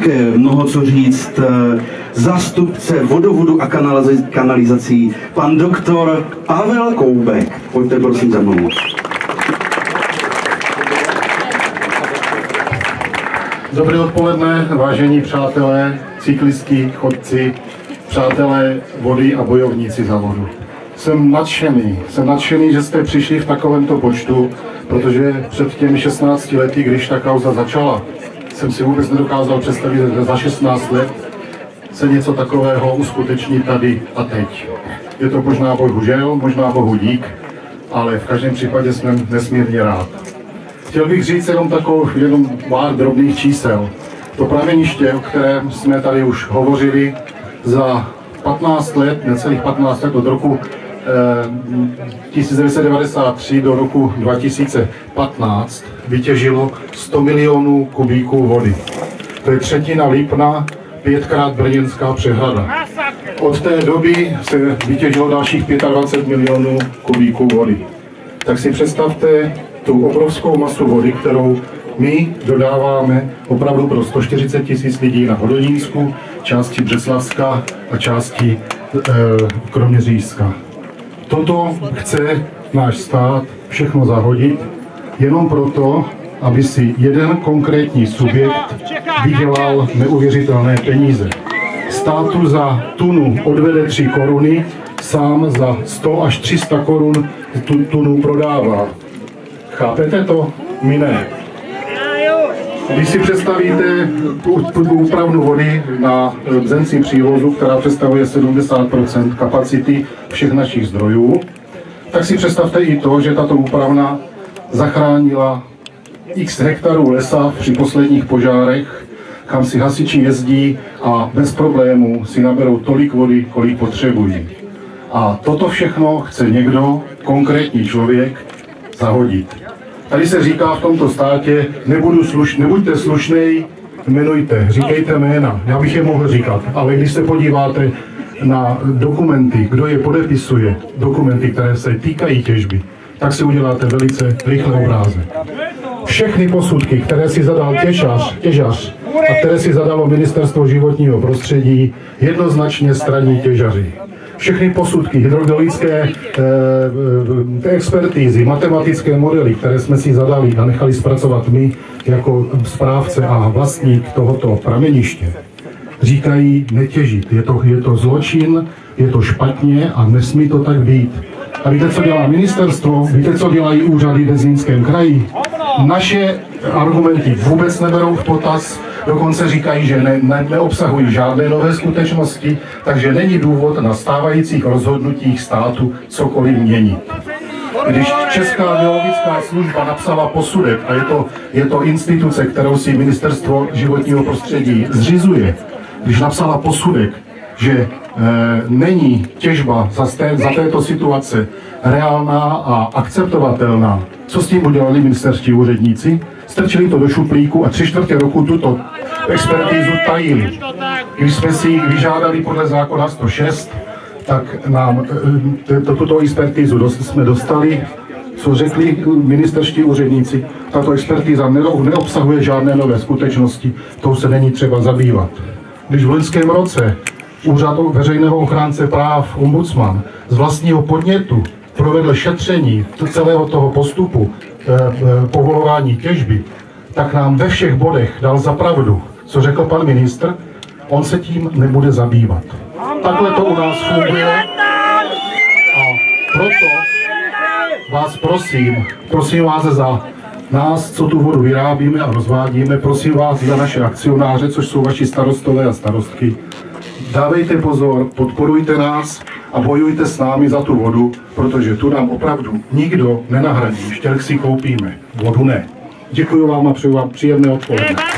také mnoho co říct zástupce vodovodu a kanalizací, pan doktor Pavel Koubek. Pojďte prosím za mnou. Dobré odpoledne, vážení přátelé, cyklisti, chodci, přátelé vody a bojovníci za vodu. Jsem nadšený, že jste přišli v takovémto počtu, protože před těmi 16 lety, když ta kauza začala, jsem si vůbec nedokázal představit, že za 16 let se něco takového uskuteční tady a teď. Je to možná bohužel, možná bohu dík, ale v každém případě jsem nesmírně rád. Chtěl bych říct jenom pár drobných čísel. To prameniště, o kterém jsme tady už hovořili, za 15 let, necelých 15 let od roku 1993 do roku 2015 vytěžilo 100 milionů kubíků vody. To je třetina Lipna, 5krát Brněnská přehrada. Od té doby se vytěžilo dalších 25 milionů kubíků vody. Tak si představte tu obrovskou masu vody, kterou my dodáváme opravdu pro 140 000 lidí na Hodonínsku, části Břeclavska a části Kroměřížska. Toto chce náš stát všechno zahodit jenom proto, aby si jeden konkrétní subjekt vydělal neuvěřitelné peníze. Státu za tunu odvede 3 koruny, sám za 100 až 300 korun tunu prodává. Chápete to? My ne. Když si představíte úpravnu vody na Bzenci přívozu, která představuje 70% kapacity všech našich zdrojů, tak si představte i to, že tato úpravna zachránila x hektarů lesa při posledních požárech, kam si hasiči jezdí a bez problémů si naberou tolik vody, kolik potřebují. A toto všechno chce někdo, konkrétní člověk, zahodit. Tady se říká v tomto státě, nebuďte slušnej, jmenujte, říkejte jména. Já bych je mohl říkat, ale když se podíváte na dokumenty, kdo je podepisuje, dokumenty, které se týkají těžby, tak si uděláte velice rychlý obrázek. Všechny posudky, které si zadal těžař a které si zadalo Ministerstvo životního prostředí, jednoznačně straní těžaři. Všechny posudky, hydraulické expertízy, matematické modely, které jsme si zadali a nechali zpracovat my jako správce a vlastník tohoto prameniště, říkají netěžit. Je to zločin, je to špatně a nesmí to tak být. A víte, co dělá ministerstvo? Víte, co dělají úřady ve Zlínském kraji? Naše argumenty vůbec neberou v potaz, dokonce říkají, že neobsahují žádné nové skutečnosti, takže není důvod na stávajících rozhodnutích státu cokoliv měnit. Když Česká geologická služba napsala posudek, a je to instituce, kterou si Ministerstvo životního prostředí zřizuje, když napsala posudek, že není těžba za této situace reálná a akceptovatelná, co s tím udělali ministerští úředníci? Strčili to do šuplíku a 3/4 roku tuto expertízu tajili. Když jsme si vyžádali podle zákona 106, tak nám tuto expertízu jsme dostali, co řekli ministerští úředníci. Tato expertíza neobsahuje žádné nové skutečnosti, tou se není třeba zabývat. Když v loňském roce Úřad veřejného ochránce práv, ombudsman, z vlastního podnětu provedl šetření celého toho postupu povolování těžby, tak nám ve všech bodech dal za pravdu, co řekl pan ministr, on se tím nebude zabývat. Takhle to u nás funguje a proto vás prosím vás za nás, co tu vodu vyrábíme a rozvádíme, prosím vás za naše akcionáře, což jsou vaši starostové a starostky, dávejte pozor, podporujte nás a bojujte s námi za tu vodu, protože tu nám opravdu nikdo nenahradí. Štěrk si koupíme, vodu ne. Děkuji vám a přeju vám příjemné odpoledne.